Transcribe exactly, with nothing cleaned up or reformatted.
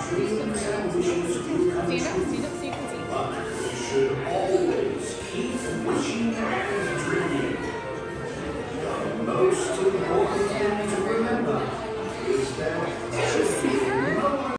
Stand up, stand up so you can see. But you should always keep wishing